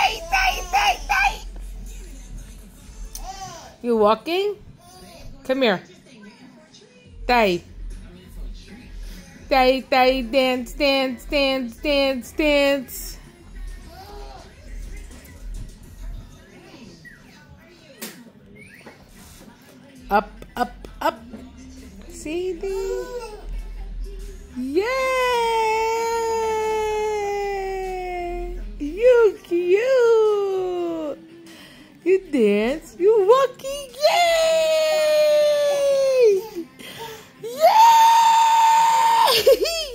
Day. You walking? Come here. Day. Dance. Up. See the? Yay! You cute. You dance. You walking. Yay! Yay!